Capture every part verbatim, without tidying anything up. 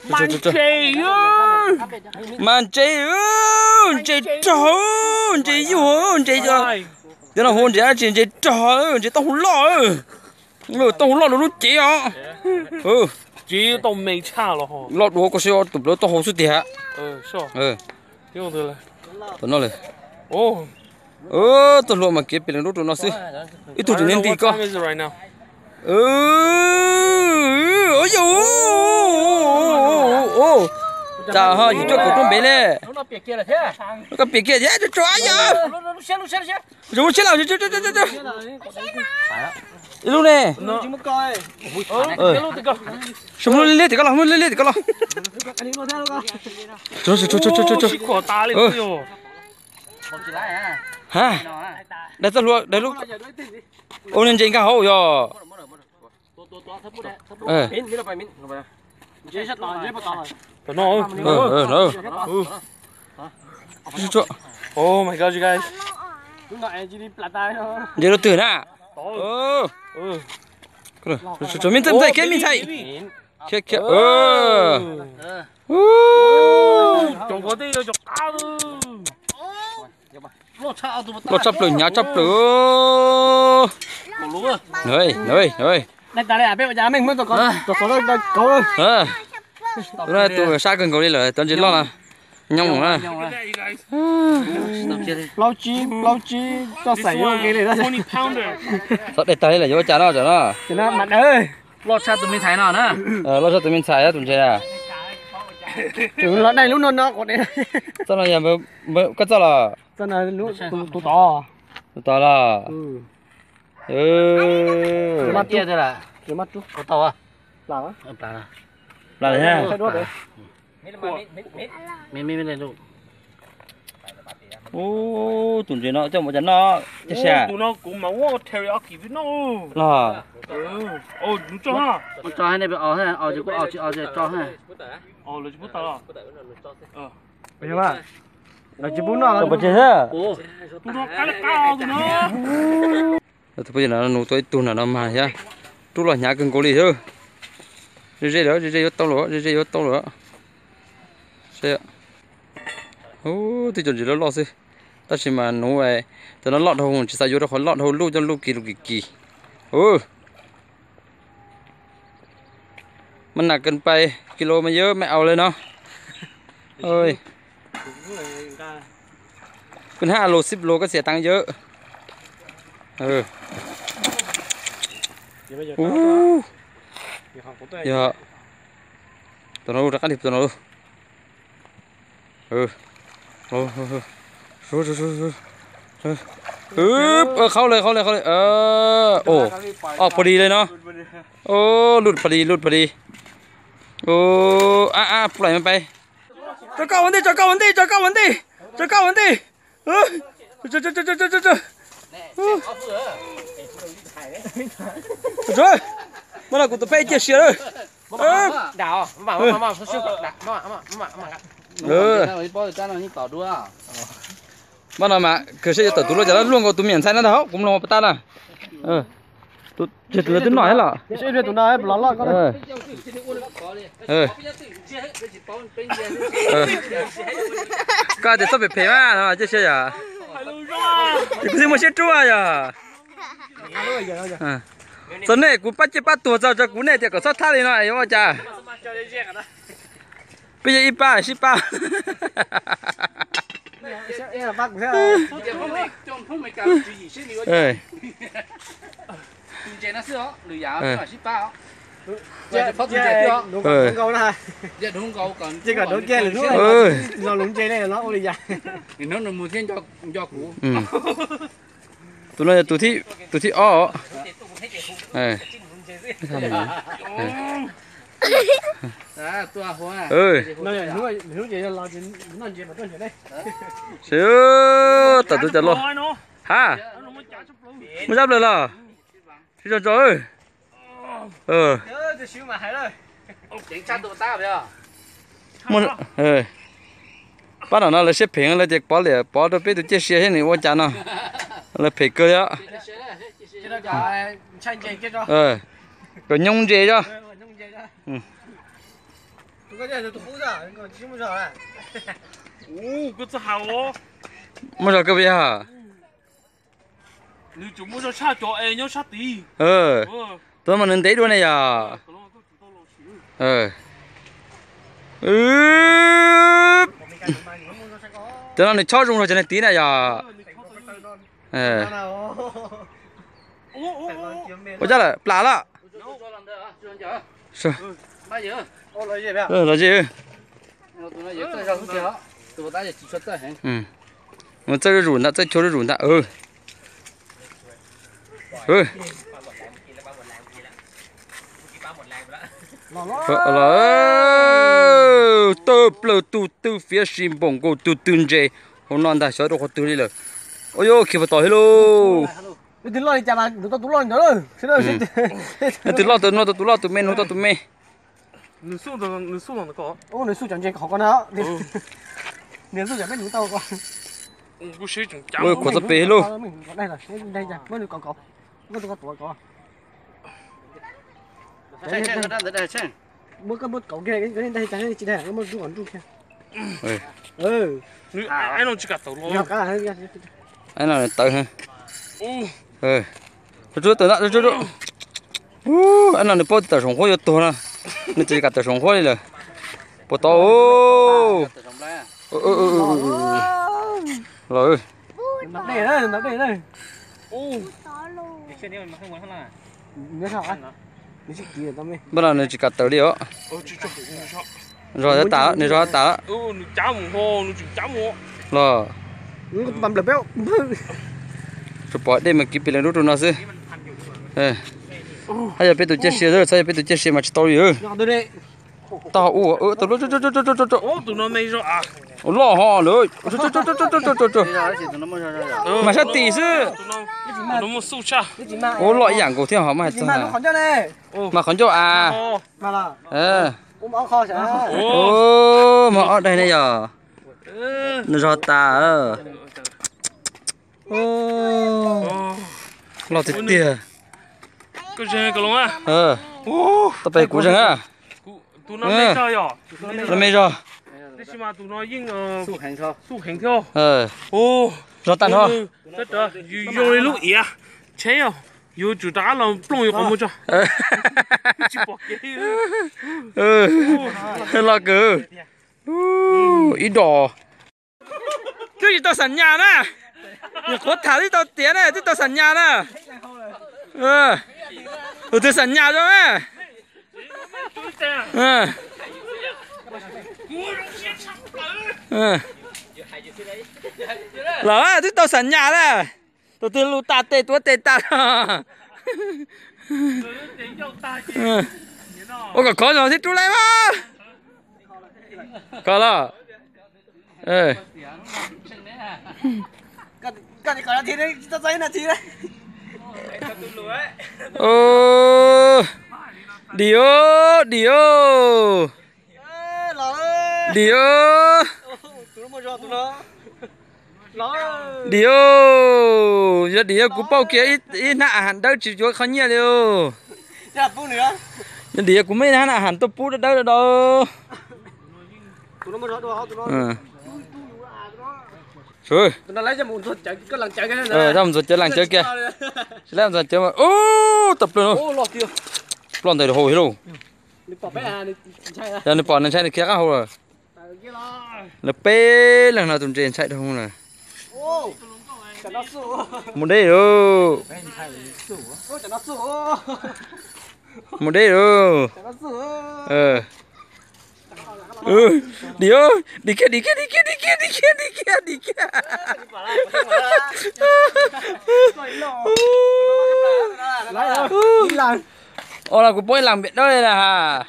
Man chơi ơi, man chơi ơi, chơi trò, chơi yêu, chơi cho, thế nào hôn chơi chơi chơi trò, chơi tao hôn lọ, rồi tao hôn lọ nó chơi à, ừ, chơi tao mấy cha rồi hả? lọ đồ có sao tụi nó tao hôn suốt đi hả? Ừ, sao? Ừ, yêu thôi là, tụi nóเลย oh, ờ tụi nó mà kiếm tiền nó tụi nó xí, ít tụi nên đi co, ừ, ôi dồi, ô, chào ha, chỉ cho cổ trong bể này, nó cái bể kia thế, cho chó giờ, rồi chết nào, chết chết chết chết chết, lúc này, ờ, xong rồi lên thì có lòng, lên lên thì có lòng, cho cho cho cho cho cho, ờ, ha, đây tao luôn, đây lúc, ôn lên trên cao hậu rồi. Ờ. No. Ờ, ờ, no. Oh my god, you guys. Giờ nóตื่นà? Ờ. Rồi, cho mình tâm dậy cái mình thấy. Kia kia. Ờ. Trồng có tí rồi, trồng cao rồi. Nó chắp rồi, nhá chắp rồi. Nơi, nơi, nơi. Đây ta đây à, bây giờ mình mới có có có có có rồi. Ờ. Rồi tụi xa gần cầu đi rồi, tao chỉ lo là nhông à. Lâu chi, lâu chi cho sảy vô cái này đó. Sao để tay là vô trả nó trả nó. Cho nó mặt ơi. Lo xa tụi mình xài nó nè. Ờ, lo xa tụi mình xài á tụi chơi à. Chúng nó đây lúc nó nó có đấy. Sao nó giờ mới mới cắt sao là. Sao nó lúc tụ to. Tụ to là. Ừ. Ừ. Mắt kia thế là. Cái mắt chú. Có to à? Là á? Là. Là đấy ha. Cái đốt đấy. Mít mít mít lên luôn. Ô, tụi chơi nó cho một chân nó. Chết xa. Tụi nó cũng máu teriyaki với nó. Là. Ừ. Ô, đúng cho ha. Cho hai này bị ở ha, ở chỉ có ở chỉ ở chỉ cho ha. Ờ, là chỉ bút tao. Ờ. Bây giờ mà. Là chỉ bún nó. Cho bớt chơi ha. Tụi nó cái là cao tụi nó. Thôi bây giờ nó nấu tối tụi nó mà nhá. Tụi nó nhà cần cố đi thôi. Rê rê đó, rê rê tao nữa, rê rê tao nữa. Xe. Ô, thì chuẩn chỉ nó lọt xí. Ta chỉ mà nấu về, tụi nó lọt hồ, chỉ xài vô đó khỏi lọt hồ lu cho lu kỳ lu kỳ kỳ. Ô. Mình là cần bay kilo mà nhớ mẹ ao lên nó. Ơi. Cần hai lô ship lô có sẽ tăng nhớ. Ừ. Ô. Dạ. Tụi nó ra cắt điệp tụi nó luôn. Ừ. Rồi rồi rồi rồi rồi rồi. Ướp, ờ khâu lên khâu lên khâu lên. Ờ, ồ, ồ, phật đi lên nó. Ô, lụt phật đi lụt phật đi. Ô, à à, lại mình bay. Cho cao vấn đề, cho cao vấn đề, cho cao vấn đề, cho cao vấn đề. Ừ, cho cho cho cho cho cho cho. Rồi, mà là của tụi bay chia sẻ rồi. Ừ. Đào, mà mà mà số mà mà mà mà. Ừ. Mà nó mà cái sẽ tụi nó giờ nó luôn có tụi miền Tây nó đâu, cũng lo bắt ta nè. Ừ. Tụi chết là tụi nói là. Cái sẽ tụi nó ló ló con này. Ừ. Ừ. Cái thì sao bị phê mà, nó chứ sao à? Thì cái gì mà sẽ chua à? À. Giờ này cũng bắt chết bắt tuổi giờ giờ cũng này thì có sao thay đi nó ấy mà cha. Bây giờ ít ba, ít ba. Ơi. Nó sữa, lười giáo, nó ship bao. Dạ, phát triển chạy đó. Đúng không câu này. Dạ đúng câu còn. Chỉ cần đúng kia là đúng rồi. Nó lúng chơi này nó ôi dạ. Thì nó là một thiên cho cho cũ. Ừ. Tụi nó tụi thi tụi thi ó. Này. À, tua hoa. Ừ. Nó là đúng rồi, đúng vậy là chuyện nó chuyện mà tôi chuyện đây. Xíu, tao tụi chặt luôn. Ha? Mới chấp được là. Xíu cho trời. Ừ. Nhớ xíu mà hay rồi. Chính xác tụi ta bây giờ. Muốn, ừ. Bắt đầu nó là xếp平了，就包了，包到别的这些人我讲了，来配个了。呃，个nhung gì cho. Ừ. cái này tôi không ra, còn chỉ muốn ra này. Ồ, cái gì hảo ó. Mà sao cái gì hả? Nếu chúng muốn cha cho em nhớ cha tí. Ờ. Tôi mà nên thấy đuôi này à? Ờ. Ừ. Tôi nói này cho dùng rồi cho nên tí này à? Ờ. Ôi chắc là lạ lạ. Sao? Ờ là gì? Ừ. Mà chơi rủn đã chơi chơi rủn đã. Ừ. Ừ. Là tơ plơ tu tu phía sim bông cô tu tun dê hôm nay đã sợ đâu có tu đi rồi. Ôi yo kịp tỏi hello. Từ lo đi chả mà, tụi tao tụi lo nữa. Xin lỗi xin. Từ lo từ nó từ lo từ men nó từ men. Nữ số được, nữ số được có. Ô, nữ số chẳng chuyện khó con nào. Nữ số chẳng biết nữ tao con. Ồ, cái gì chẳng chẳng. Ôi, có tao bé hello. Đây là, đây nha, mới được có có. Mới được có tuổi có. Xem xem cái đó xem. Mới có một cậu kia cái đây chẳng chỉ đây, cái một chú còn chú kia. Ừ. Ừ. Nữ ai nó chỉ cả tàu Nhiều lo. cái là Anh nào tự ha. Ồ. Ừ. Chú tự đó chú chú. Uh, anh nào nó bỏ tự sống hoa to na. Nó chỉ cả tự sống hoa đi rồi. Bỏ to. Ừ ừ ừ ừ. Rồi. nằm đây đây, nằm đây đây. Ồ. Nhớ sao á? Nhớ gì kia tao mày. Bắt đầu nó chỉ cả tự đi đó. Ồ, chú chú. Rồi nó tả, nó rồi tả. Ừ, nữ chả mù hồ, nữ chỉ chả mù. Rồi. Ừ, bầm lợp béo. Chụp bỏ đây mà kịp bị lần nó xí. Ê. Hay là biết tụi chết xe rồi, sao biết tụi chết xe mà story ư? Nhỏ tôi đây. Tao u ư tụi nó chú chú chú chú chú chú. Ồ, tụi nó mấy rồi à? Ồ lo ho rồi. Chú chú chú chú chú chú chú chú. Mà sao tỷ chứ? Tụi nó, tụi nó một số cha. Ồ loại dạng của thiên họ mà Chị mà nó còn cho này. mà còn cho à. Ồ. Mà là. Ờ. Ôm áo kho chả. Ồ mà ở đây này giờ. Ừ. Nó rõ ta ơ. Ồ. Ồ. Lo thì tiền. Cái gì cái lông à? Ờ. Ồ. Tao phải cú rừng à. Tụi nó mấy sao rồi? Nó mấy rồi. Thế mà tụi nó yên ờ Su hành cho. su hành theo. Ờ. Ồ. Rõ tan thôi. Tất cả, dùng lấy lúc ý à? Chế à? Yêu chủ đá là plong không mua cho. Chỉ bỏ cái. Ừ. Lo cứ. Ít đỏ. Cái gì tao sẵn nhà nè. Nhiều khó thả đi tao tiền này, tao sẵn nhà nè. Ừ. Ừ tao sẵn nhà rồi mẹ. Ừ. Ừ. Là tao tao sẵn nhà nè. Tao từ lũ ta tê tua tê ta. Ừ. Ôi có rồi thì chú lại mà. Có là. Ê. Cần cần có là thì đấy, tao giấy là thì đấy. Ô. Dio, Dio. Lò ơi. Dio. Tụi nó mua cho tụi nó. Lò ơi. Dio. Giờ Dio cũng bao kia ít ít nã hẳn đâu chỉ cho khó nhiều đâu. Dạ phụ nữa. Giờ Dio cũng mấy nã hẳn tôi put đâu đâu. Tụi nó mua cho tụi nó tụi nó. Ừ. Rồi. Tụi nó lấy cho một thuật chạy cái lần chạy cái này. Ờ, ra một chơi làng chơi kia. Làm ra chơi mà. Ô, tập luôn. Ô lọt tiêu. Lon tay hồi luôn. Đi bỏ bé à, đi chạy à. Giờ nó bỏ nó chạy nó kia cả hồi rồi. Kia lo. Nó pê lần nào tụi trên chạy được không này. Ô. Chả nó sụ. Một đây rồi. Ô chả nó sụ. Một đây rồi. Chả nó sụ. Ờ. Ừ, đi ơi, đi kia đi kia đi kia đi kia đi kia đi kia đi kia. Lại rồi. Đi làm. Ô là của bôi làm biệt đó đây là hả?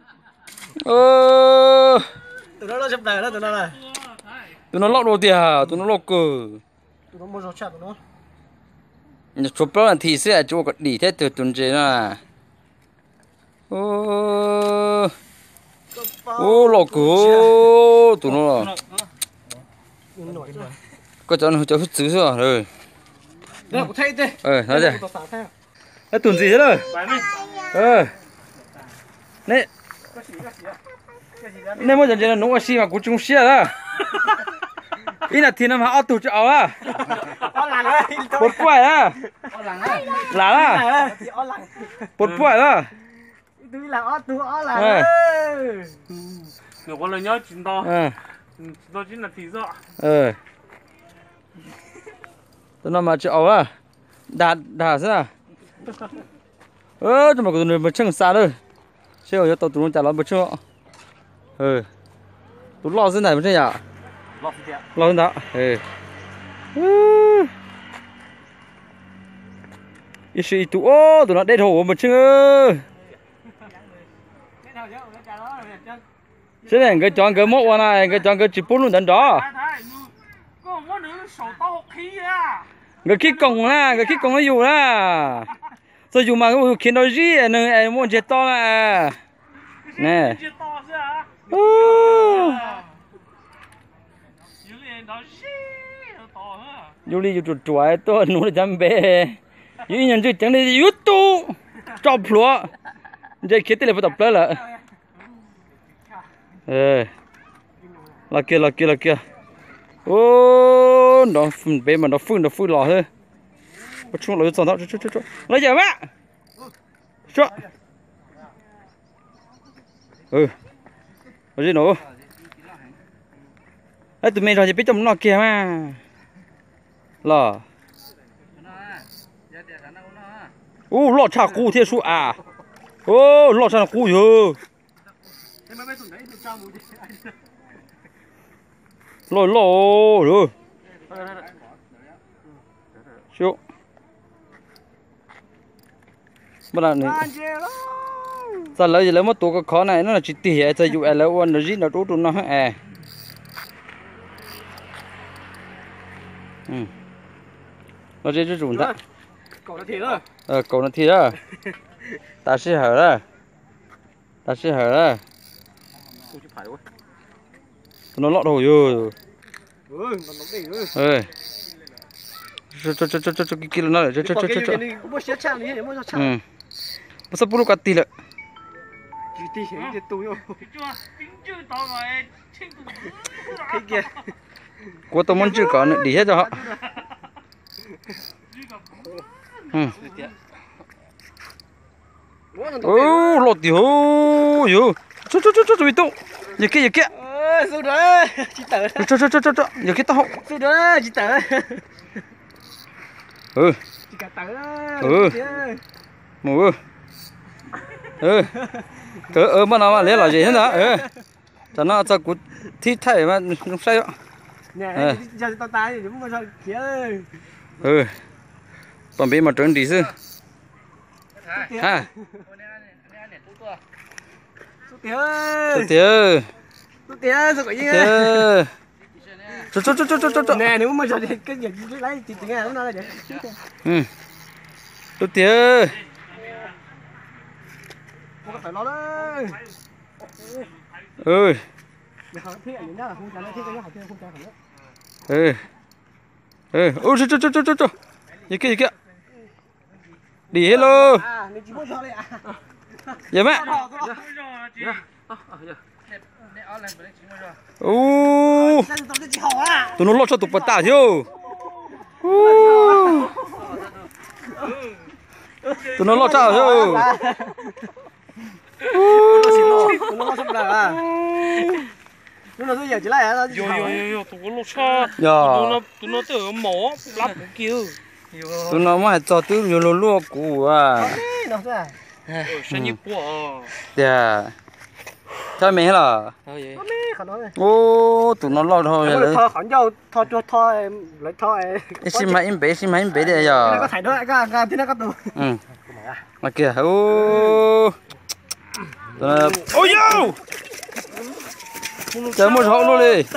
Ô. Tụi nó lo chụp này đó tụi nó này. Tụi nó lọc đồ tiền hả? Tụi nó lọc cờ. Tụi nó mua rau chặt tụi nó. Nhật chụp đó là thì sẽ cho cái đi thế từ tuần chế là. Ô. Ô lọc cờ. Tụi nó là. Có cho nó cho hút xứ rồi. Rồi. Được, thay thế. Ờ, nói gì? Nó tuần gì thế rồi? Phải này. Ờ. Nè. nên mỗi lần chơi là nấu xì mà cũng chung xì đó ý là thì nó mà ăn tụt cho áo à bột quậy đó là đó bột quậy đó tôi là ó tôi ó là nếu con lời nhớ chính to ờ đó chính là thịt rõ ờ tụi nó mà cho áo à đạt đạt thế à ơ tụi mà tụi nó mà chân xa rồi xem ở tụi nó trả lo bớt chưa ừ tụi lo thế này mới thế nhở lo thế đó ừ ít sĩ tụi ô tụi nó đét hổ một chưa thế này cái chọn cái mốc này cái chọn cái chỉ bốn luôn đần đó cái khí còng na cái khí còng nóอยู่na sao dùng mà cái khiến nó gì nên em muốn chết to là nè du lịch chuột chuột tôi nuôi chăm bé dù nhân chứ chẳng đi youtube chọc lúa giờ khi tới là phải tập lại là ê là kia là kia là kia ô nó phun bé mà nó phun nó phun lò thôi bắt chung lấy xong đó chút chút chút lấy giờ mẹ chút ừ lấy gì nữa ấy tụi mình rồi thì biết trong nó kia mà lò ô lò chả cú thế số à ô lò chả cú rồi lò lò rồi siêu bắt đầu này giờ lấy lấy một tổ cái khó này nó là chỉ tỉ giờ dụ lấy one nó gì nó trút nó à ừ nó chỉ chỉ chuẩn đó cậu nó thiệt rồi ờ cậu nó thiệt đó ta sẽ hở đó ta sẽ hở đó nó lọt hồi rồi ừ nó nóng đỉnh rồi ơi cho cho cho cho cho cho cái kia nó cho cho cho cho cho mua xe chạm đi mua xe chạm ừ nó sắp bút cắt tì lại chỉ tì cái túi rồi cái kia của tôi muốn chưa có nữa đi hết cho họ ừ ô lọt tiểu yo cho cho cho cho cho tụ giờ kia giờ kia ơ đấy chị tớ cho cho cho cho cho giờ kia tao rồi đấy chị tớ ừ chị cả tớ ừ mù ừ ừ ừ mà nào mà lấy là gì hết đó ừ cho nó cho cút thịt thay mà không sai đâu nè giờ tao tay thì đúng mà sao kia ừ còn bị mà trơn đi chứ ha tía tía tía sao cái gì tía cho cho cho cho cho cho nè nếu mà giờ thì cái gì lấy chị tiếng Anh nó là vậy ừ tôi tía không phải lo đấy ừ ừ ừ ôi cho cho cho cho cho cho gì kia gì kia đi hello vậy mẹ ô tụi nó lót cho tụi bật tả chứ tụi nó lót cho chứ nó sắp lại à nó là giờ chỉ lại à yo yo yo yo tụi nó lột xa tụi giờ nó tụi nó tự mỏ lắp kêu tụi nó mà cho tụi nhiều lúa lúa củ à nó ra sinh nhật của dạ cho mẹ là ô tụi nó lo thôi rồi thò khoản dâu thò cho thò lấy thò xin mà em bé xin mà em bé đây giờ có thải đó cái cái thế nó có tụ ừ mà kìa ô ôi yo chờ một hậu luôn đi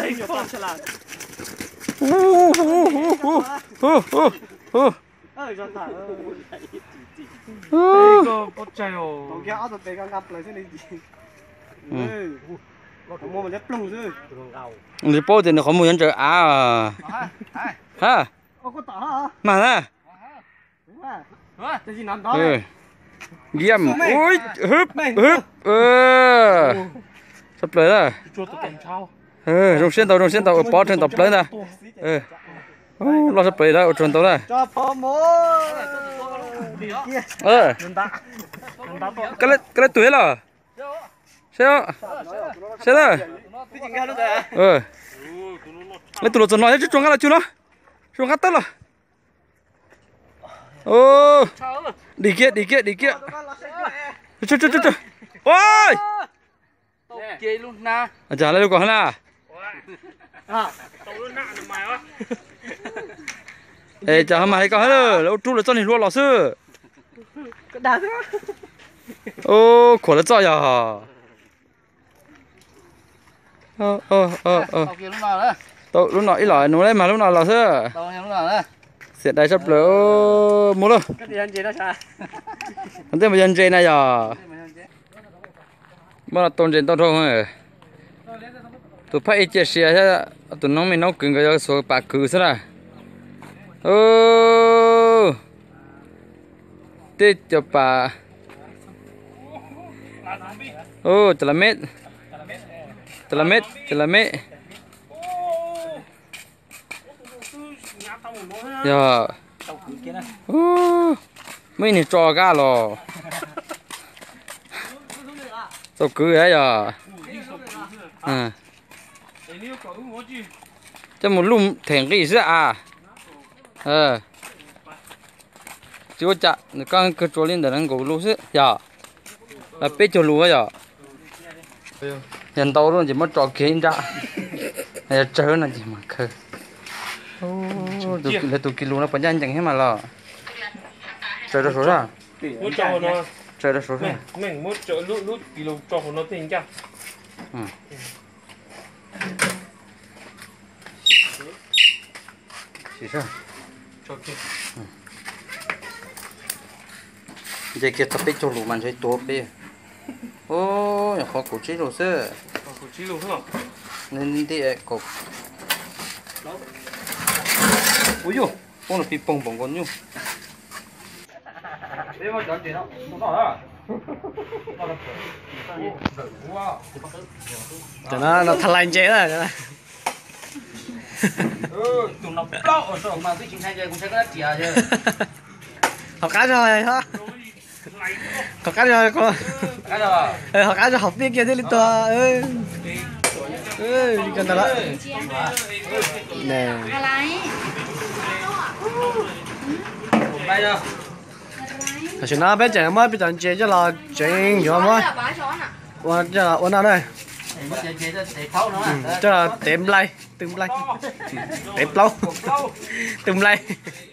ô ô ô ô ô ơi cho thả 이거 뻗자요 cái áo tôi đang ngập lại thế này gì ừ mua mà rất lung chứ đi bao tiền nó không mua nhân trợ à ha có tỏ hả mà nè cái gì nằm đó ừ Giam, ui, húp, húp, ờ, sắp tới rồi cho tụi kèm sao ừ rong xuyên tàu rong xuyên tàu ở bó trên tàu tới nè ừ ô lo sắp tới đó ở trên tàu này cho phó mô ờ mình ta mình ta to cái này cái này tuổi là sao sao đó cái chuyện đó đấy ừ lấy tụi nó chọn nói chứ chọn cái là chưa nó chọn cái tất là ô đi kia đi kia đi kia chú chú chú chú ôi Chơi luôn na. à chả lấy được còn là à tao nó nặng được mày á ê chả mà hay có hết rồi lâu chú là cho nên luôn lò sư cái đá thế ô khổ là cho ya ờ ờ ờ ờ Tao kia lúc nào đó. tao lúc nào ít lại nó đấy mà lúc nào lò sư Tao kia lúc nào đó. sẽ đại sắp lỡ mua luôn cái gì anh chị đó sao anh thấy mà dân trên này giờ mà là tôn trên tao thôi thôi tụi phải chia sẻ chứ tụi nó mình nó cứng cái số bạc cừ thế này ô tết cho bà ô chả là mét chả là mét chả là mét giờ ô mấy này trò ga lò tao cứ ấy giờ à cho một lùm thèn cái gì à ờ chú chả con cứ trôi lên để nó ngủ luôn chứ giờ là biết cho lúa giờ hiện tao luôn chỉ mất trò kiến ra này chơi là gì mà khờ tụi là tụi kilo nó phải nhanh chẳng hết mà lo chơi được số ra muốn cho nó chơi được số ra mình muốn cho lúc lúc kilo cho nó tiền chắc chỉ sao cho kia giờ kia tập biết cho lúa mình chơi tốt đi ô nhà khó cổ chế rồi chứ của chị luôn hả nên đi cổ ui dồi con là bị bông bông con nhung đây mà chọn chuyện đâu không nói à cho nó nó thật lành chế rồi cho nó Ừ, tụi nó đau ở chỗ mà cái chuyện này cũng sẽ có chìa chứ. học cá rồi hả học cá rồi cô Cái đó. ờ học cá rồi học biết kia thế đi to ơi ơi đi cần đó nè Đây đâu. thật sự nó bé trẻ mới bị tận chế cho là chuyện nhiều mới qua cho là qua nào đây Chế chế cho để thấu nó. cho là tiệm lay tiệm lay tiệm lâu tiệm lay